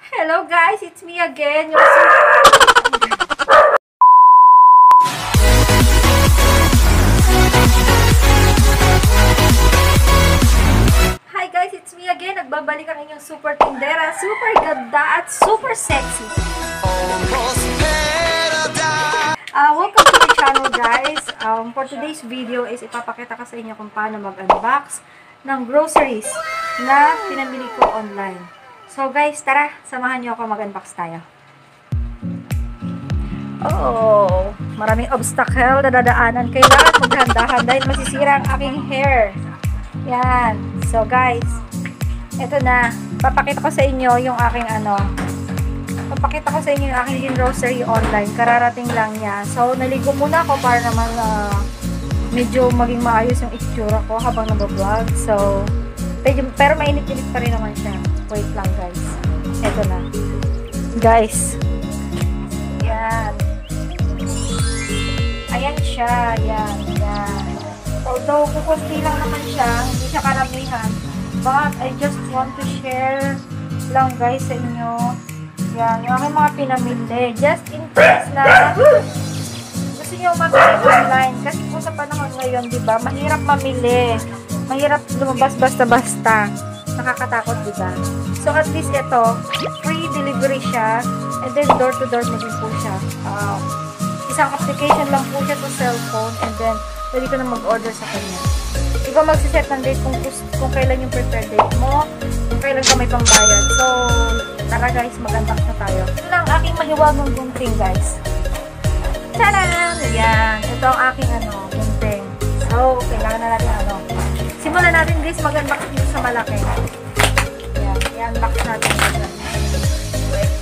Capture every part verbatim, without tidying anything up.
Hello guys, it's me again. Your super... Hi guys, it's me again. Nagbabalik ang inyong super tindera, super ganda at super sexy. Uh, welcome to my channel guys. Um, for today's video is ipapakita ko sa inyo kung paano mag-unbox ng groceries na pinamili ko online. So guys, tara, samahan niyo ako mag-unbox tayo. Oh, maraming obstacle na dadaanan. Kailangan magdahan-dahan dahil masisira ang aking hair. Yan. So guys, eto na. Papakita ko sa inyo yung aking ano. Papakita ko sa inyo yung aking grocery online. Kararating lang niya. So, naligo muna ako para naman uh, medyo maging maayos yung itsura ko habang nag-vlog. So, pero mainit-init pa rin naman siya. Wait lang guys. Eto na. Guys. Yan. Ayan siya. Yan. Yan. Although, kukunti lang naman siya. Hindi siya karamihan. But, I just want to share lang guys sa inyo. Yan. Yung aking mga pinamili. Just in case na gusto nyo mamili online. Kasi po sa panahon ngayon, diba? Mahirap mamili. Mahirap lumabas basta-basta. Nakakatakot, diba? So, at least ito, free delivery siya. And then, door-to-door na din po siya. Uh, isang application lang po siya sa cellphone. And then, pwede ka na mag-order sa kanya. Ikaw magsiset ng date kung, kung kailan yung preferred date mo. Kung kailan ka may pambayad. So, tara guys, mag-unbox na tayo. Ito na ang aking mahiwagang gunting, guys. Tadaan! Ayan. Ito ang aking, ano, gunting. So, kailangan na natin, ano, simulan natin guys mag-unbox dito sa malaki. Ayan, i-unbox natin. Wait.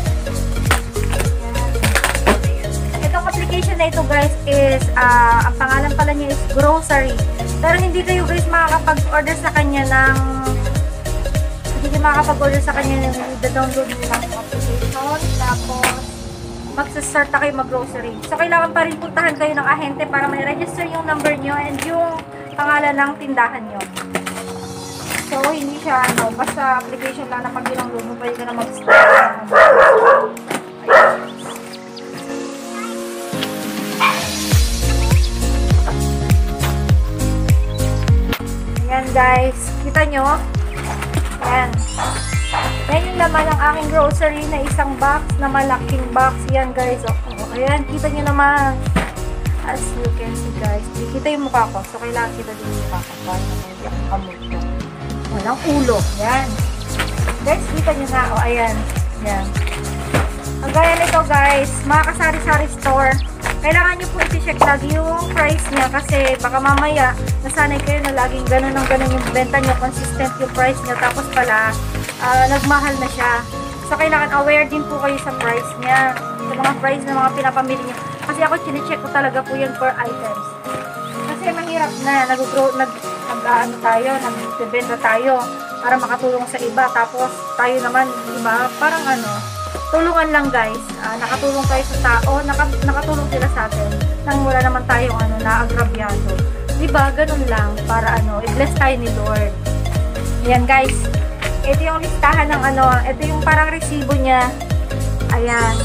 Ayan. Itong application na ito guys is, uh, ang pangalan pala niya is Grocery. Pero hindi kayo guys makakapag-order sa kanya ng, hindi kayo makakapag-order sa kanya ng i-download nyo lang yung application. Tapos, magsastart na kayo mag-grocery. So, kailangan pa rin puntahan kayo ng ahente para may register yung number nyo and yung pangalan ng tindahan nyo. So, hindi siya, ano, basta application lang na pag ginangload mo, pwede ka na mag-start. Ayan guys, kita nyo? Ayan. Yan yung laman ng aking grocery na isang box, na malaking box. Yan guys, oh. Ayan, kita nyo naman. As you can see guys, kita yung mukha ko. So, kailangan kita din yung mukha ko. Para naman hindi akong kamulto. Walang ulo. Yan. Guys, kita nyo na. O, ayan. Yan. Ang gaya nito guys, mga kasari-sari store. Kailangan nyo po iti-check lagi yung price niya. Kasi baka mamaya, nasanay kayo na laging ganun ang ganun yung benta nyo. Consistent yung price niya. Tapos pala, uh, nagmahal na siya. So, kailangan aware din po kayo sa price niya. Sa mga price na mga pinapamili niyo. Kasi ako, chine-check ko talaga po yan per items. Kasi mahirap na, nag-grow, nag, nag, ano tayo, nag-benta tayo para makatulong sa iba. Tapos, tayo naman, iba, parang ano, tulungan lang guys. Uh, nakatulong tayo sa tao, naka, nakatulong sila sa atin. Nang wala naman tayong ano, naagrabyado. Diba, ganun lang, para ano, i-bless tayo ni Lord. Ayan guys, ito yung listahan ng ano, ito yung parang resibo niya. Ayan.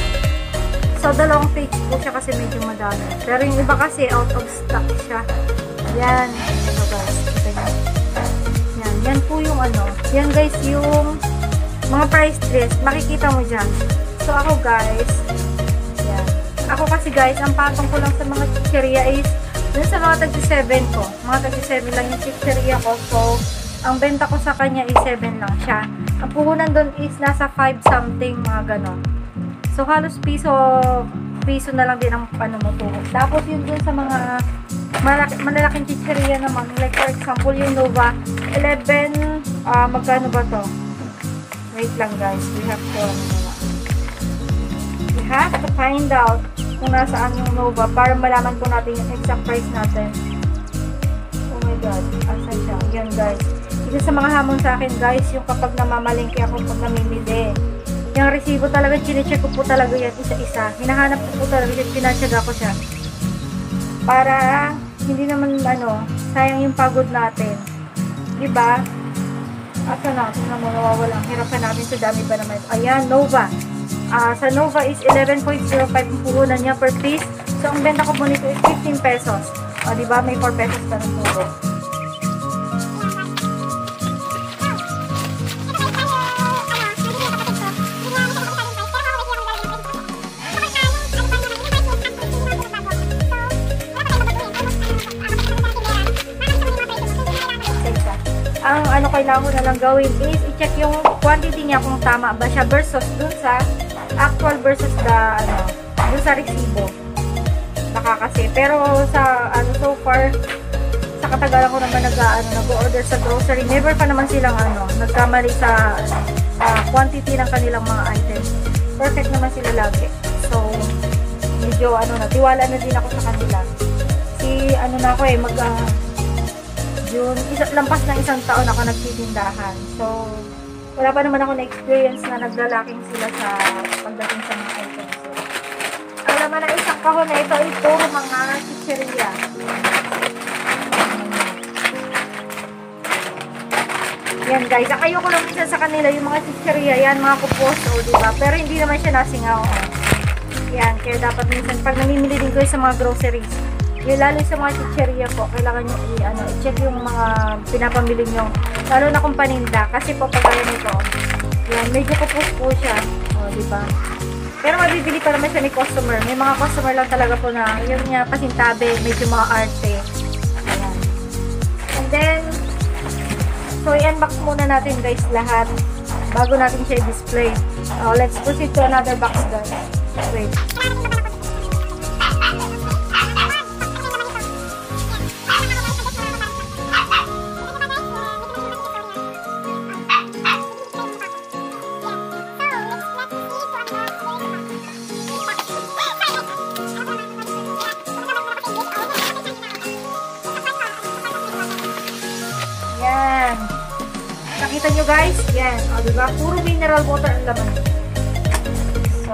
So, dalawang page po siya kasi medyo madami. Pero yung iba kasi out of stock siya. Yan. Ito guys. Ito yan. Yan. Yan po yung ano. Yan guys yung mga price list. Makikita mo dyan. So, ako guys. Yan. Ako kasi guys, ang patong ko lang sa mga chicheria is dun sa mga tagsi seven ko. Mga tagsi seven lang yung chicheria ko. So, ang benta ko sa kanya is seven lang siya. Ang puhunan dun is nasa five something mga ganon. So, halos piso, piso na lang din ang ano mo tuhod. Tapos, yun dun sa mga malaki, malalaking chicheria naman. Like, for example, yung Nova, eleven, uh, magkano ba to? Wait lang, guys. We have to, we have to find out kung nasaan yung Nova para malaman po natin yung exact price natin. Oh my God. Asan siya? Yan, guys. Isa sa mga hamon sa akin, guys, yung kapag namamalingki ako pag namimili. Yung resibo talaga, chine-check ko po talaga yan isa-isa. Hinahanap ko po talaga yan, pinatsaga ko siya. Para hindi naman, ano, sayang yung pagod natin. Diba? Asa na? Tingnan mo, nawawala. Ang hirap natin sa dami ba naman. Ayan, Nova. Uh, sa Nova is eleven point zero five ang puhunan niya per piece. So, ang benta ko po nito is fifteen pesos. O, diba? May four pesos pa ng puro. Ang ano kailangan mo na lang gawin is i-check yung quantity niya kung tama ba siya versus dun sa actual versus the ano, dun sa resibo. Baka kasi. Pero sa ano so far sa katagalan ko naman nag ano, nag-order sa grocery, never pa naman silang ano, nagkamali sa uh, quantity ng kanilang mga items. Perfect naman sila lagi. So medyo ano na, tiwala na din ako sa kanila. Si ano na ako eh, mag uh, yun, isa, lampas ng isang taon ako nagtitindahan. So, wala pa naman ako na-experience na naglalaking sila sa pagdating sa mga items. So, ang laman ng isang kahon na ito ay puro mga chicheria. Yan guys, ayoko lang minsan sa kanila yung mga chicheria. Yan, mga kupos, o diba? Pero hindi naman siya nasingaw. Yan, kaya dapat minsan pag namimili din ko sa mga groceries, yung lalo sa mga chicheria po, kailangan nyo i-ano, i-check yung mga pinapamili nyo. Lalo na kung paninda. Kasi po pag gaya nito, yan, medyo kupos po siya. O, diba? Pero mabibili pa naman siya ni customer. May mga customer lang talaga po na yung niya pasintabi, medyo mga arte. Ayan. And then, so i-unbox muna natin guys lahat bago natin siya i-display. Uh, let's proceed to another box guys. Wait. Yan. Nakita nyo guys? Yan. O, diba? Puro mineral water ang laman. So,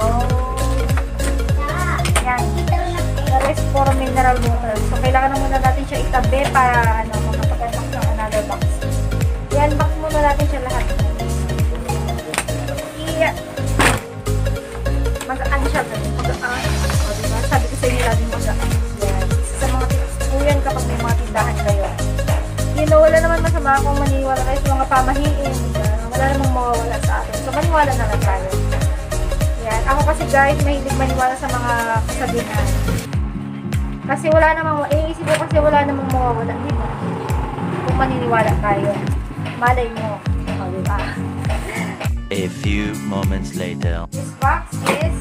yan. The rest puro mineral water. So, kailangan na muna natin siya itabi para ano, makapag-unbox ng another box. I-unbox muna natin siya lahat. Iya. Magaan siya. Magaan. O, diba? Sabi ko sa inyo laging magaan. Yan. Sa mga tips po yan kapag may mga tindahan kayo. You know, wala naman masama kung maniwala kayo sa mga pamahiin. Uh, wala namang mawawala sa atin. So, maniwala na lang tayo. Yan. Ako kasi guys, mahilig maniwala sa mga kasabihan. Kasi wala namang, iisip ko kasi wala namang mawawala. Di ba? Kung maniniwala tayo. Malay mo. O, diba? A few moments later. This box is...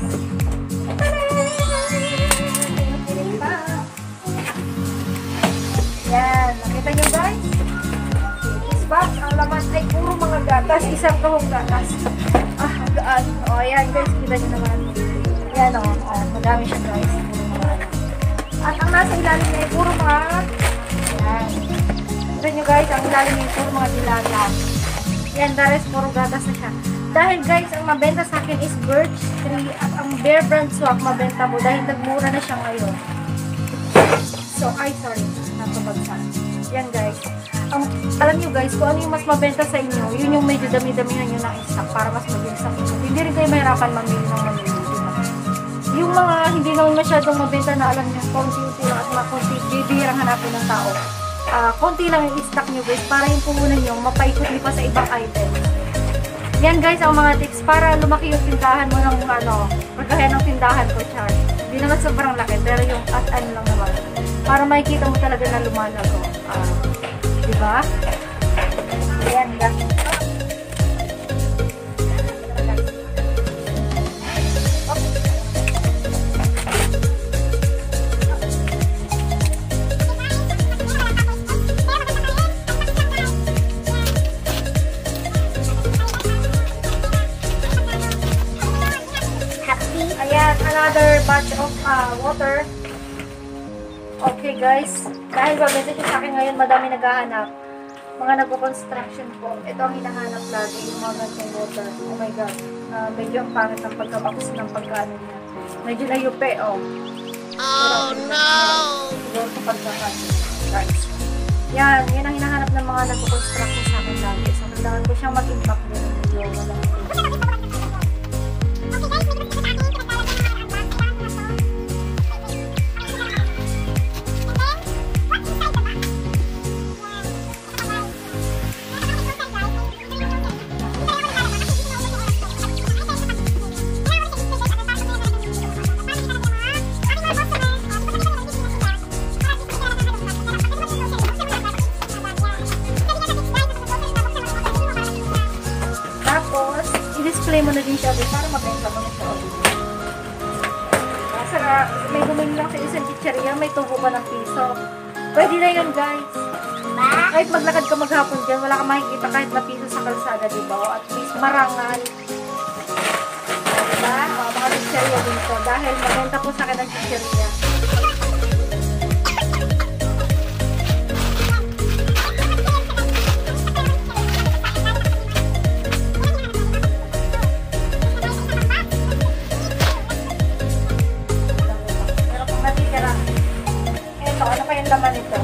Yan. Nakita nyo guys? This box, ang laman ay puro mga gatas. Isang kahong gatas. Ah, gaan. O, ayan guys. Kita nyo naman. Yan o. Oh, madami siya guys. Puro mga gatas. At ang nasa ilalim niya ay puro mga... Yan. Kita nyo guys, ang ilalim niya ay puro mga dilala. Yan, the rest puro gatas na siya. Dahil guys, ang mabenta sa akin is Birch Tree at ang Bear Brand Swak mabenta mo dahil nagmura na siya ngayon. So, ay sorry, napabagsak. Yan guys. Um, alam nyo guys, kung ano yung mas mabenta sa inyo, yun yung medyo dami-damihan nyo ng stock para mas mabilis ang inyo. Hindi rin kayo mahirapan mamili ng mamili. Yung mga hindi naman masyadong mabenta na alam nyo, konti-unti lang at mga konti, bibihirang hanapin ng tao. Uh, konti lang yung stock nyo guys para yung puhunan nyo mapaikot pa sa ibang item. Yan guys, ang mga tips para lumaki yung tindahan mo ng ano, pagkaya ng tindahan ko, char. Hindi naman sobrang laki, pero yung at ano lang naman. Para makikita mo talaga na lumalago. Uh, diba? Ayan guys. Ayan, another batch of uh, water. Okay guys, dahil babenta siya sa akin ngayon, madami naghahanap. Mga nagpo-construction po. Ito ang hinahanap lagi, yung mga ganitong water. Oh my god, uh, medyo ang pangit ng pagkabox ng pagkano niya. Medyo na-yupe, oh. Oh no! Siguro sa pagkakano, guys. Yan, yan ang hinahanap ng mga nagpo-construction sa akin lagi. So, Kailangan ko siyang mag-impact din. Medyo walang i-display mo na din siya doon para mabenta mo na siya. Kasi nga, may bumili lang sa isang chicheria, may tubo ka ng piso. Pwede na yun, guys. Kahit maglakad ka maghapon dyan, wala ka makikita kahit na piso sa kalsada, diba? O at least marangal. Diba? O, mga chicheria dito. Dahil mabenta po sa akin ng chicheria. Ano pa yung laman nito?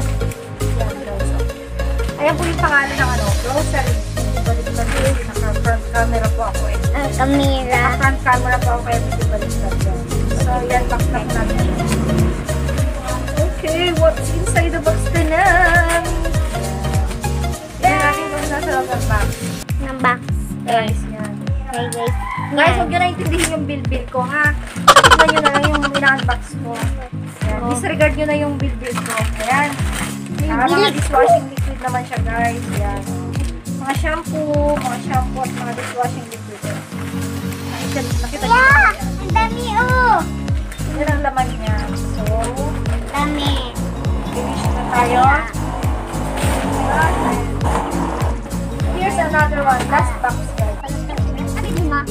Ayan po yung pangalan ng ano, grocery. Balik-balik, naka-front camera po ako eh. Ang camera. Naka-front camera po ako kaya balik-balik. So, yan, box na po natin. Okay, what's inside the box ka na? Yan natin kung nasa loob ng box. Ng box. Guys, yan. Hey guys. Guys, huwag nyo na intindihin yung bill-bill ko, ha? Tignan nyo na lang yung ina-unbox ko. Ayan. Disregard nyo na yung bill-bill ko. Ayan. Ah, mga dishwashing liquid naman siya, guys. Ayan. Mga shampoo, mga shampoo at mga dishwashing liquid. Nakita, nakita nyo Yeah! na yan. Ang dami oh! Yan ang laman niya. So, Dami. finish na tayo. Ayan. Here's another one. Last box, guys. Ano yun ma?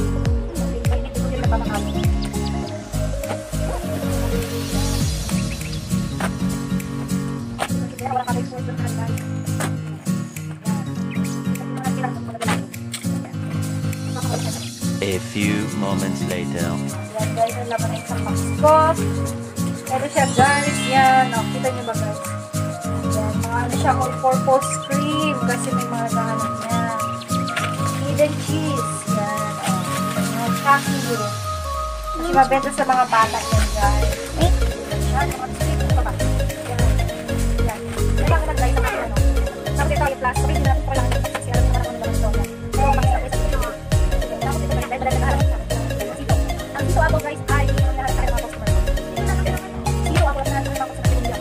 A few moments later. Yan guys, ang laman ng isang box ko. Pero siya guys, yan. O, kita nyo ba guys? Yan, mga ano siya, all-purpose cream. Kasi may mga nahanap niya. Hidden cheese. Yan, o. Yan, kaki. Kasi mabenta sa mga bata yan guys. Yan, mga sweet pa ba? Yan. Yan. Kaya ko nag-guys sa mga ano. Sabi tayo plus, sabi nila natin kailangan yung kasi alam naman ako naman ito. Pero mag-stop sa ito. Tapos ito, dahil dahil dahil ang dito ako guys ay lahat sa mga customer. Dito ako lahat sa mga customer.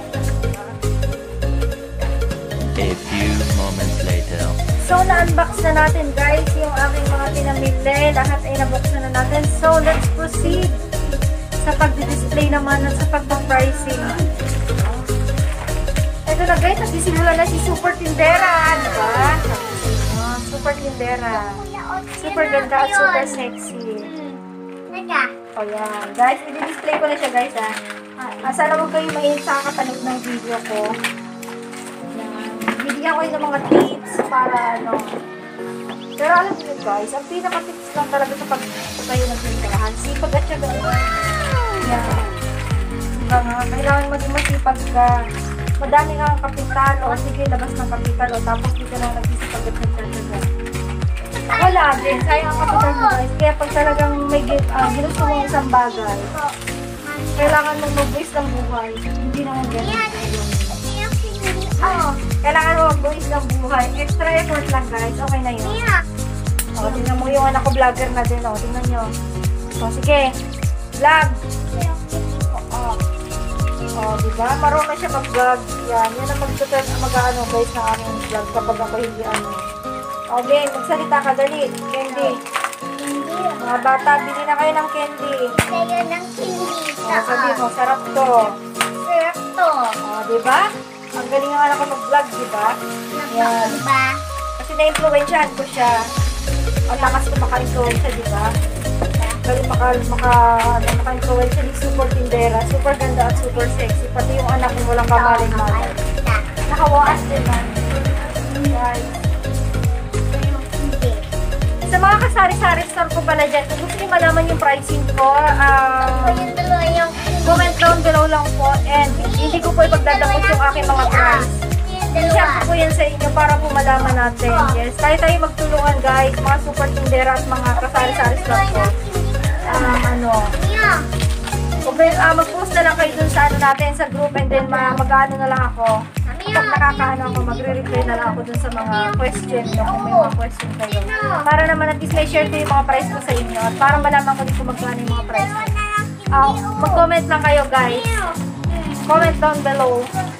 A few moments later. So, na-unbox na natin guys yung aking mga pinamili. Lahat ay nabuksan na natin. So, let's proceed sa pag-display naman at sa pag-pricing. Ito na guys, nagsisimula na si Super Tindera. Diba? Oh, Super Tindera. Super ganda at super sexy. Naka. O yan. Guys, i-display ko na siya guys ha. Ah, sana huwag kayo mainit sa kakapanood ng video ko. Yan. Bibigyan ko yun ng mga tips para ano. Pero alam niyo guys, ang pinaka-tips lang talaga sa pag-tayo ng tindahan. Sipag at syaga. Yan. Diba nga, kailangan maging masipag ka. Madami nga ang kapital o sige labas ng kapital o tapos dito na nagsisipag at syaga. Wala din. Sayang ang kapital mo guys. Kaya pag talagang may uh, ginusto mo isang bagay, kailangan mong mag-waste ng buhay. Hindi naman ganyan. Oo. Kailangan mo mag-waste ng buhay. Extra effort lang guys. Okay na yun. O, tingnan mo yung anak ko vlogger na din. O, tingnan nyo. O, sige. Vlog. Oo. O, diba? Marunong na siya mag-vlog. Yan. Yan ang mag-tutor mag-ano guys na aming vlog kapag ako hindi ano. Okay, magsalita ka, dali. Candy. Hindi. Mga bata, bili na kayo ng candy. Kaya ng hindi. O, sabi mo, sarap to. Sarap to. O, diba? Ang galing nga ako mag-vlog, diba? Yan. Diba? Kasi na-influensyahan ko siya. Ang lakas ko maka-influensya, diba? Galing maka, maka, ano, maka-influensya ni Super Tindera. Super ganda at super sexy. Pati yung anak mo walang kamaling-malay. Nakawaas din man. Yan. Sa mga kasari-sari store ko pala dyan, kung gusto niyo malaman yung pricing ko, um, Yung dalawa yung comment down below lang po. And hindi ko po ipagdadakot yung aking mga price. I-share ko po yan sa inyo para po malaman natin. Yes, tayo tayo magtulungan guys, mga super tindera at mga kasari-sari store ko. Um, ano, okay, uh, mag-post na lang kayo dun sa ano natin, sa group, and then mag-ano na lang ako. Pag nakakaano ako, magre-reply na lang ako dun sa mga question nyo, kung may mga question kayo. Para naman at least may share ko yung mga price ko sa inyo at para malaman ko din kung magkano yung mga price ko. Uh, mag-comment lang kayo guys. Comment down below.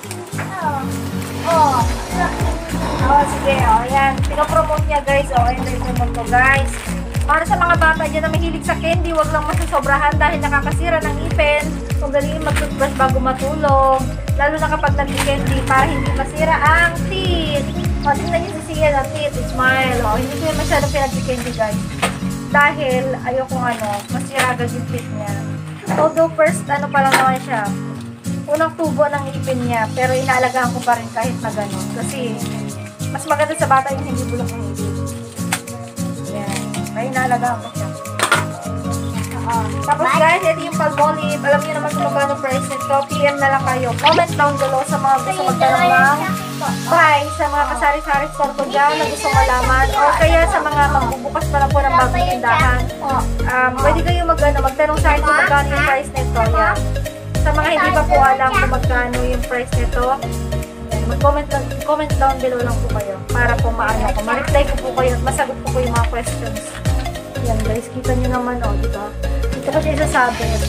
Oh. Oh, sige, oh, yan. Pinopromote niya guys, oh, and then promote ko guys. Para sa mga bata dyan na mahilig sa candy, huwag lang masasobrahan dahil nakakasira ng ipin. Kung galing mag-toothbrush bago matulog. Lalo na kapag nag-candy para hindi masira ang teeth. O, tingnan niyo si Sia na teeth, smile. O, hindi ko yung masyadong pinag-candy guys. Dahil ayokong ano, masira agad yung teeth niya. Although first, ano pa lang naman siya. Unang tubo ng ipin niya, pero inaalagaan ko pa rin kahit na gano'n. Kasi, mas maganda sa bata yung hindi bulok ng ipin. Yan. Kaya inaalagaan ko siya. Uh, tapos guys, ito yung Palmolive. Alam niyo naman kung magkano price nito. P M na lang kayo. Comment down below sa mga gusto magtanong ng price sa mga kasari-sari store ko dyan na gusto malaman. O kaya sa mga magbubukas pa lang po ng bagong tindahan. Um, pwede kayo mag, ano, magtanong sa akin kung magkano yung price nito. Yan. Sa mga hindi pa po alam kung magkano yung price nito, mag-comment comment down below lang po kayo para po maano ko. Ma-reply ko po kayo at masagot ko po yung mga questions. Yan guys, kita nyo naman o, diba? Ito ko siya isasabi. Yan.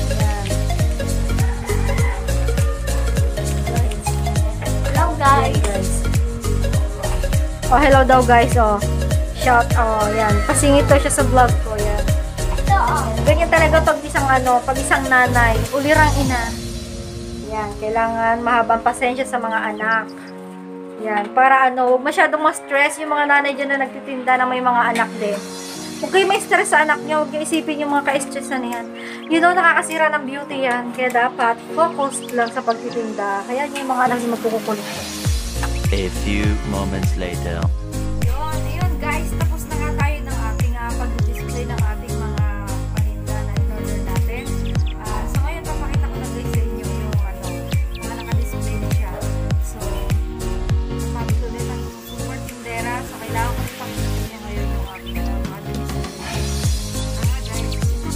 Hello guys. Yan, guys. Oh, hello daw guys, oh. Shout, oh, yan. Pasingit to siya sa vlog ko, yan. Ito oh. Ganyan talaga pag isang ano, pag isang nanay, ulirang ina. Yan, kailangan mahabang pasensya sa mga anak. Yan, para ano, huwag masyadong ma-stress yung mga nanay dyan na nagtitinda na may mga anak din. Huwag kayo may stress sa anak nyo, huwag kayo isipin yung mga ka-stress na yan. You know, nakakasira ng beauty yan. Kaya dapat focus lang sa pagtitinda. Kaya yung mga anak yung magkukukulit. A few moments later. Yun, ayun guys, tapos na nga tayo ng ating uh, pag-display ng ating mga paninda na in-order natin. Uh, so ngayon, papakita ko na guys sa inyo yung ano, mga naka-display na siya. So, sabi ko din ang super tindera. So, kailangan ko ipakita niya ngayon yung aking uh, mga display. Tama guys.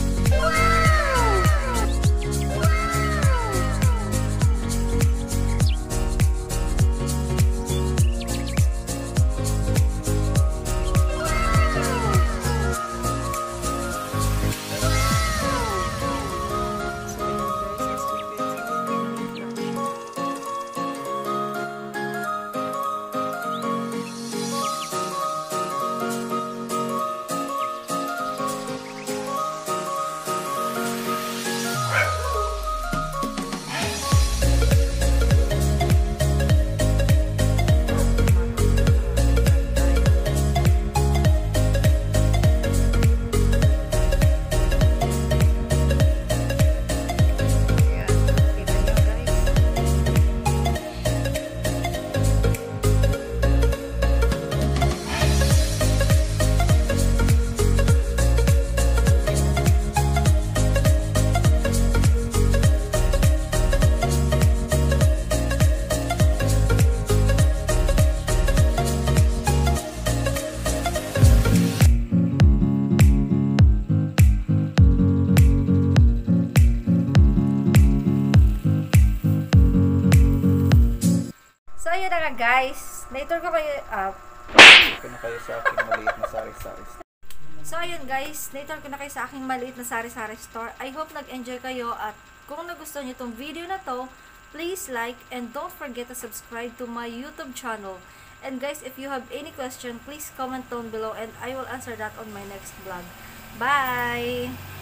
Guys, na-tour ko kayo, ah, ko na kayo sa aking maliit na sari-sari. So ayun guys, na-tour ko na kayo sa aking maliit na sari-sari store. I hope nag-enjoy kayo at kung nagustuhan niyo itong video na to, please like and don't forget to subscribe to my YouTube channel. And guys, if you have any question, please comment down below and I will answer that on my next vlog. Bye!